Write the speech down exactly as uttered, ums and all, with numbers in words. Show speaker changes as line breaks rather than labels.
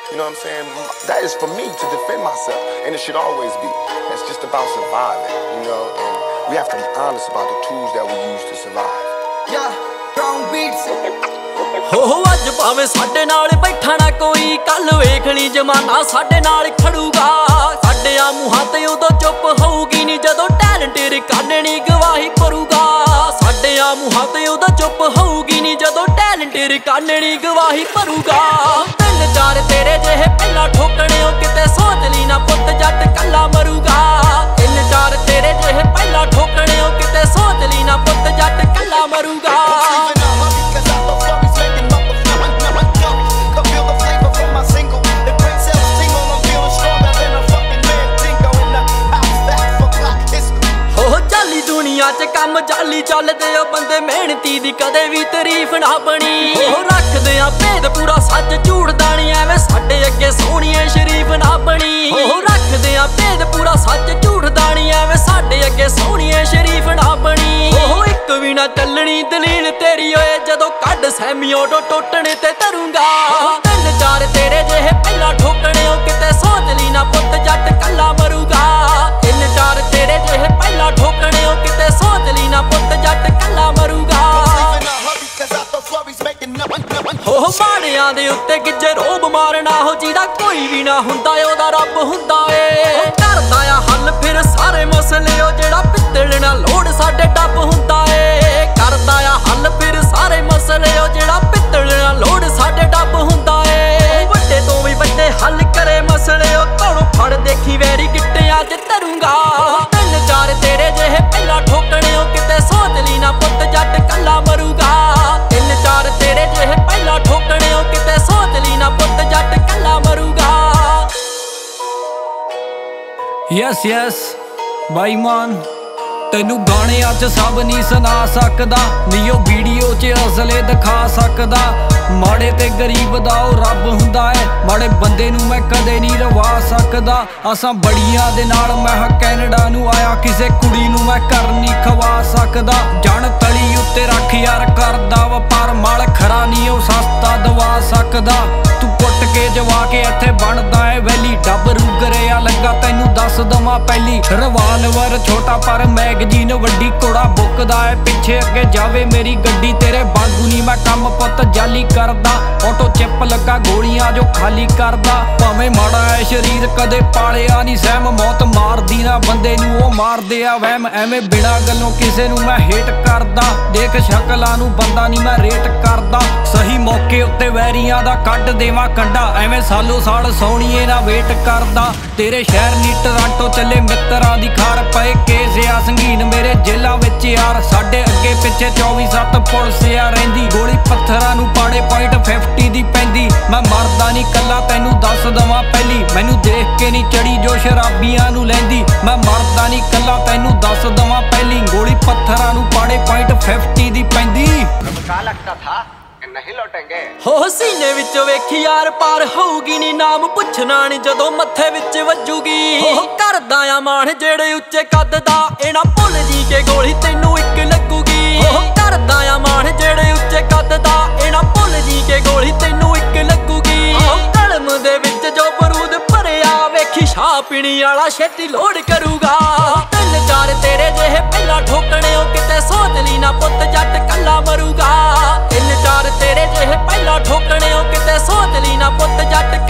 You know what I'm saying? That is for me to defend myself, and it should always be. It's just about surviving, you know, and we have to be honest about the tools that we use to survive.
Yeah, wrong beats.
हो अज भावे साडे नाल बैठा ना कोई, कल वेखनी जमाना साडे नाल खड़ूगा। साडे आ मुहां ते उदों चुप होऊगी नी जदों टैलेंट रिकार्डनी गवाही भरूगा। साडे आ मुहां ते उदों चुप होऊगी नी जदों टैलेंट रिकार्डनी गवाही भरूगा। तिन चार तेरे जेहे पहला ठोकने ओ किते सोच ली ना पुत जट कल्ला मरूगा। तिन चार तेरे जेहे पहला ठोकने ओ किते सोच ली ना पुत जट कल्ला मरूगा। दुनिया च कम जाली चलदे ओ बंदे मेहनती दी कदे भी तारीफ ना बनी। ओ रखदे आ भेद पूरा सच झूठ दा नी एवें साडे अगे सोहणिए शरीफ ना बनी। ओ रखदे आ भेद पूरा सच झूठ दा नी एवें साडे अगे सोहणिए शरीफ ना बनी। ओ इक भी ना चलनी दलील तेरी ओए जदों कड सैमी ऑटो टोटने ते धरूंगा। तिन चार तेरे जेहे पहला ठोकने ओ किते सोच ली ना पुत जट कल्ला मरूगा। तिन चार तेरे जेहे पहला ठोकने ओ किते सोच ली ना पुत जट कल्ला मरूगा। हो माड़ियां दे उत्ते गिज्जे रोब मारना हो जिहदा कोई भी ना हुंदा ओहदा रब हुंदा ए। करदा आ हल फिर सारे मसले ओ जेहड़ा पित्तल ना लोड़ साडे डब हुंदा ए। करदा आ हल फिर सारे मसले ओ जेहड़ा पित्तल ना लोड़ साडे डब हुंदा ए। वड्डे तो भी वड्डे हल करे मसले ओ तोड़ो फड़ देखी वैरी गिट्टियां च धरूंगा। तिन चार तेरे जेहे पहला ठोकने ओ किते सोच ली ना पुत जट कल्ला मरूगा। तिन चार तेरे जेहे पहला ठोकने ओ किते सोच ली ना पुत जट कल्ला मरूगा।
यस यस बाई मान तेनू गाने अच सब नहीं सुना सकदा, नी ओ वीडियो च असले दिखा सकदा। माड़े ते गरीब दा ओ रब हुंदा है, माड़े बंदे नू मैं कदे नहीं रवा सकदा। असां बड़ियां दे नाल मैं कैनेडा नू आया, किसे कुड़ी नू मैं घर नहीं खवा सकदा। जन तली उत्ते रख यार करदा वपार, माल खरा नहीं ओ सस्ता दवा सकदा। तू कुट के जवा के इत्थे बनदा है वैली, डब रुगरिया लगा तैनू दस दवां पहली। रिवाल्वर छोटा पर मैगजीन वड्डी, घोड़ा बुकदा है पिछे अगे जावे मेरी गड्डी। तेरे वांगू नहीं मैं कम पुत जाली करदा, ऑटो चिप लगा गोलियां जो खाली करदा। भावें माड़ा है शरीर कदे पालिया नहीं सहम, मौत मारदी ना बंदे नू ओ मारदे आ वहम। एवें बिना गल्लों किसे नू मैं हेट करदा, देख शकलां नू बंदा नहीं मैं रेट करदा। सही मौके उत्ते वैरियां दा कढ देवां कंडा, एवें सालो साल सौणीए ना वेट करदा। तेरे शहर नी टोरंटो चले मित्तरां दी खार, पए केस आ संगीन मेरे जेलां विच यार। साडे अगे पिछे चौबी सत्त पुलिस आ रहिंदी, गोली पत्थरां नू पाड़े पॉइंट फिफ्टी दी पैंदी। मैं मरदा नहीं कल्ला तैनू दस दवां पहली, मैनू देख के नहीं चढ़ी जो शराबियां नू लैंदी। मैं मरदा नहीं कल्ला तैनू दस दवां पहली, गोली पत्थरां नू पाड़े पॉइंट फिफ्टी दी पैंदी।
क्या लगता था कि नहीं लौटेंगे?
हो सीने विच वेखी यार पार होऊगी नी, नाम पुछना नी जदों मत्थे विच वजूगी। हो करदा आ मान जेड़े उच्चे कद दा, ए ना भुल जी के गोली तैनू इक लगूगी। हो करदा आ मान जेड़े उच्चे कद दा, ए ना भुल जी के गोली तैनू इक लगूगी। हो कलम दे विच जो बरूद भरिया, वेखी शाह पीणी वाला छेती लोड करूगा। तिन चार तेरे जेहे पहला ठोकने ओ किते सोच ली ना पुत जट कल्ला मरूगा। तिन चार तेरे जेहे पहला ठोकने ओ किते सोच ली ना पुत जट